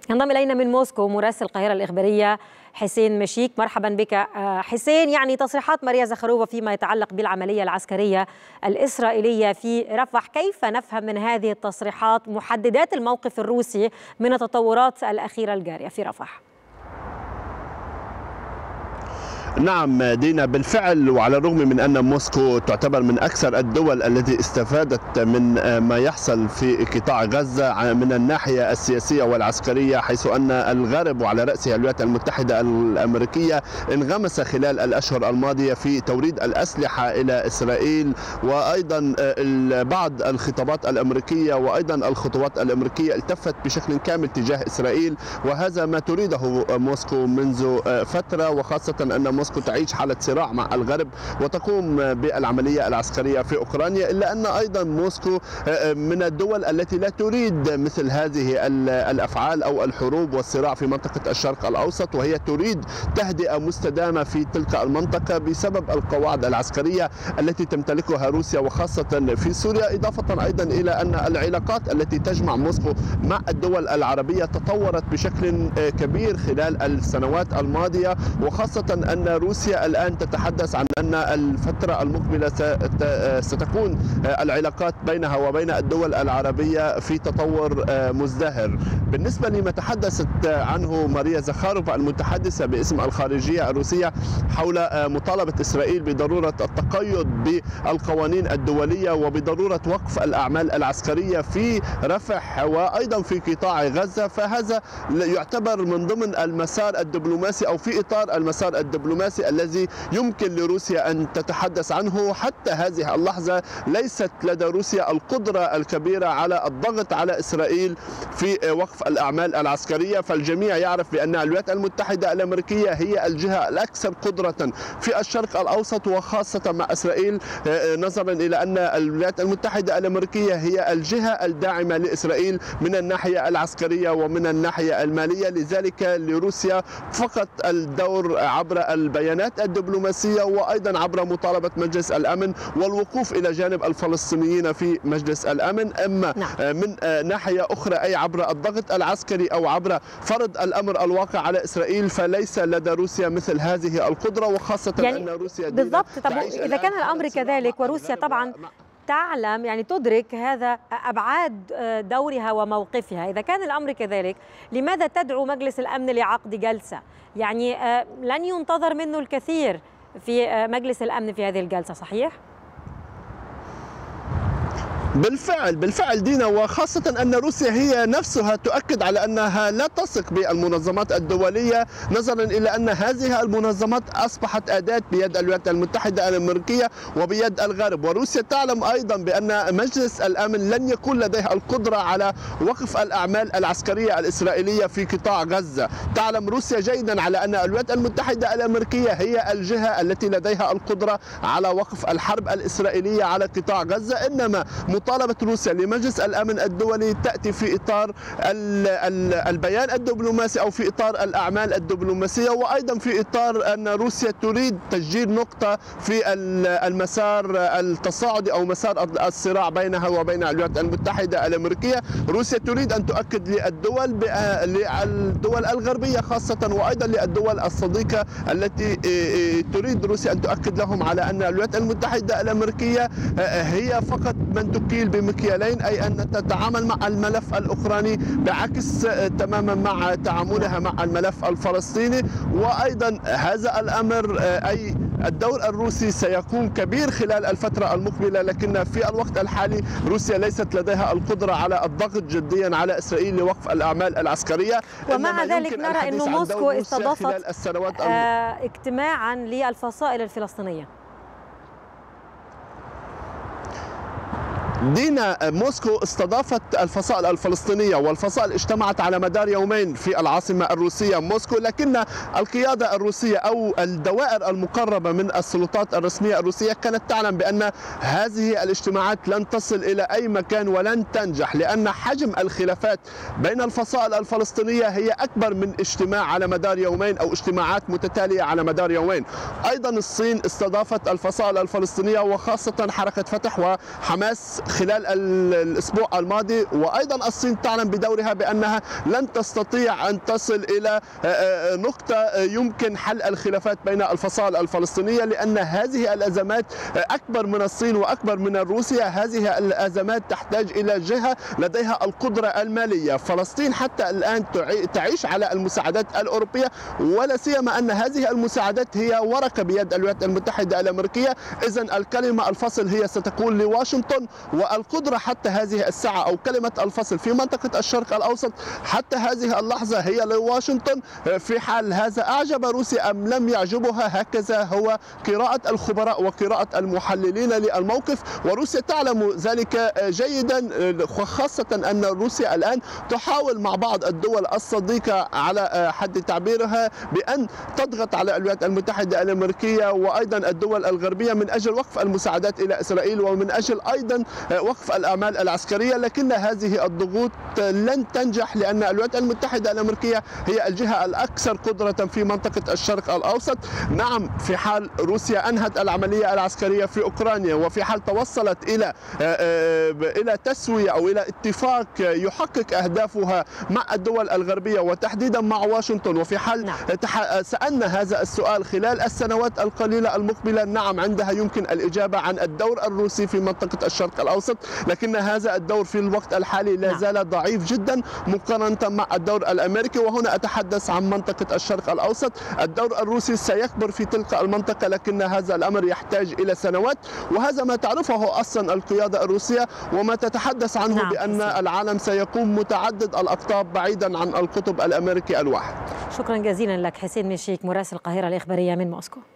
ينضم إلينا من موسكو مراسل القاهرة الإخبارية حسين مشيك. مرحبا بك حسين. يعني تصريحات ماريا زخاروفا فيما يتعلق بالعملية العسكرية الإسرائيلية في رفح، كيف نفهم من هذه التصريحات محددات الموقف الروسي من التطورات الأخيرة الجارية في رفح؟ نعم دينا، بالفعل وعلى الرغم من أن موسكو تعتبر من أكثر الدول التي استفادت من ما يحصل في قطاع غزة من الناحية السياسية والعسكرية، حيث أن الغرب وعلى رأسها الولايات المتحدة الأمريكية انغمس خلال الأشهر الماضية في توريد الأسلحة إلى إسرائيل، وأيضا بعض الخطابات الأمريكية وأيضا الخطوات الأمريكية التفت بشكل كامل تجاه إسرائيل، وهذا ما تريده موسكو منذ فترة، وخاصة أن موسكو تعيش حالة صراع مع الغرب وتقوم بالعملية العسكرية في أوكرانيا، إلا أن أيضا موسكو من الدول التي لا تريد مثل هذه الأفعال أو الحروب والصراع في منطقة الشرق الأوسط، وهي تريد تهدئة مستدامة في تلك المنطقة بسبب القواعد العسكرية التي تمتلكها روسيا وخاصة في سوريا، إضافة أيضا إلى أن العلاقات التي تجمع موسكو مع الدول العربية تطورت بشكل كبير خلال السنوات الماضية، وخاصة أن روسيا الآن تتحدث عن أن الفترة المقبلة ستكون العلاقات بينها وبين الدول العربية في تطور مزدهر. بالنسبة لما تحدثت عنه ماريا زخاروفا المتحدثة باسم الخارجية الروسية حول مطالبة إسرائيل بضرورة التقيد بالقوانين الدولية وبضرورة وقف الأعمال العسكرية في رفح وأيضا في قطاع غزة، فهذا يعتبر من ضمن المسار الدبلوماسي أو في إطار المسار الدبلوماسي الذي يمكن لروسيا أن تتحدث عنه. حتى هذه اللحظة ليست لدى روسيا القدرة الكبيرة على الضغط على إسرائيل في وقف الأعمال العسكرية، فالجميع يعرف بأن الولايات المتحدة الأمريكية هي الجهة الأكثر قدرة في الشرق الأوسط وخاصة مع إسرائيل، نظرا إلى أن الولايات المتحدة الأمريكية هي الجهة الداعمة لإسرائيل من الناحية العسكرية ومن الناحية المالية. لذلك لروسيا فقط الدور عبر البيانات الدبلوماسية وأيضا عبر مطالبة مجلس الأمن والوقوف إلى جانب الفلسطينيين في مجلس الأمن، أما من ناحية أخرى أي عبر الضغط العسكري أو عبر فرض الأمر الواقع على إسرائيل فليس لدى روسيا مثل هذه القدرة، وخاصة يعني أن روسيا بالضبط. طب إذا كان الأمر كذلك وروسيا طبعا تعلم يعني تدرك هذا أبعاد دورها وموقفها، إذا كان الأمر كذلك لماذا تدعو مجلس الأمن لعقد جلسة؟ يعني لن ينتظر منه الكثير في مجلس الأمن في هذه الجلسة، صحيح؟ بالفعل دينا، وخاصة أن روسيا هي نفسها تؤكد على أنها لا تثق بالمنظمات الدولية، نظرا إلى أن هذه المنظمات أصبحت أداة بيد الولايات المتحدة الأمريكية وبيد الغرب، وروسيا تعلم أيضا بأن مجلس الأمن لن يكون لديه القدرة على وقف الأعمال العسكرية الإسرائيلية في قطاع غزة. تعلم روسيا جيدا على أن الولايات المتحدة الأمريكية هي الجهة التي لديها القدرة على وقف الحرب الإسرائيلية على قطاع غزة، إنما مطالبة روسيا لمجلس الأمن الدولي تأتي في إطار البيان الدبلوماسي أو في إطار الأعمال الدبلوماسية، وأيضا في إطار أن روسيا تريد تسجيل نقطة في المسار التصاعدي أو مسار الصراع بينها وبين الولايات المتحدة الأمريكية. روسيا تريد أن تؤكد للدول الغربية خاصة وأيضا للدول الصديقة التي تريد روسيا أن تؤكد لهم على أن الولايات المتحدة الأمريكية هي فقط من تكيل بمكيالين، أي أن تتعامل مع الملف الأوكراني بعكس تماما مع تعاملها مع الملف الفلسطيني. وأيضا هذا الأمر أي الدور الروسي سيكون كبير خلال الفترة المقبلة، لكن في الوقت الحالي روسيا ليست لديها القدرة على الضغط جديا على إسرائيل لوقف الأعمال العسكرية. ومع ذلك نرى أن موسكو استضافت اجتماعا للفصائل الفلسطينية. دينا، موسكو استضافت الفصائل الفلسطينية والفصائل اجتمعت على مدار يومين في العاصمة الروسية موسكو، لكن القيادة الروسية أو الدوائر المقربة من السلطات الرسمية الروسية كانت تعلم بأن هذه الاجتماعات لن تصل إلى أي مكان ولن تنجح، لأن حجم الخلافات بين الفصائل الفلسطينية هي أكبر من اجتماع على مدار يومين أو اجتماعات متتالية على مدار يومين. أيضا الصين استضافت الفصائل الفلسطينية وخاصة حركة فتح وحماس خلال الأسبوع الماضي. وأيضا الصين تعلم بدورها بأنها لن تستطيع أن تصل إلى نقطة يمكن حل الخلافات بين الفصائل الفلسطينية، لأن هذه الأزمات أكبر من الصين وأكبر من روسيا. هذه الأزمات تحتاج إلى جهة لديها القدرة المالية. فلسطين حتى الآن تعيش على المساعدات الأوروبية، ولا سيما أن هذه المساعدات هي ورقة بيد الولايات المتحدة الأمريكية. إذن الكلمة الفصل هي ستكون لواشنطن، والقدرة حتى هذه الساعة أو كلمة الفصل في منطقة الشرق الأوسط حتى هذه اللحظة هي لواشنطن. في حال هذا أعجب روسيا أم لم يعجبها، هكذا هو قراءة الخبراء وقراءة المحللين للموقف، وروسيا تعلم ذلك جيدا، خاصة أن روسيا الآن تحاول مع بعض الدول الصديقة على حد تعبيرها بأن تضغط على الولايات المتحدة الأمريكية وأيضا الدول الغربية من أجل وقف المساعدات إلى إسرائيل ومن أجل أيضا وقف الأعمال العسكرية. لكن هذه الضغوط لن تنجح، لأن الولايات المتحدة الأمريكية هي الجهة الأكثر قدرة في منطقة الشرق الأوسط. نعم، في حال روسيا أنهت العملية العسكرية في أوكرانيا، وفي حال توصلت إلى تسوية أو إلى اتفاق يحقق أهدافها مع الدول الغربية وتحديدا مع واشنطن، وفي حال سألنا هذا السؤال خلال السنوات القليلة المقبلة، نعم عندها يمكن الإجابة عن الدور الروسي في منطقة الشرق الأوسط، لكن هذا الدور في الوقت الحالي لا زال ضعيف جدا مقارنة مع الدور الأمريكي. وهنا أتحدث عن منطقة الشرق الأوسط. الدور الروسي سيكبر في تلك المنطقة، لكن هذا الأمر يحتاج إلى سنوات، وهذا ما تعرفه أصلا القيادة الروسية وما تتحدث عنه بأن العالم سيكون متعدد الأقطاب بعيدا عن القطب الأمريكي الواحد. شكرا جزيلا لك حسين مشيك، مراسل القاهرة الإخبارية من موسكو.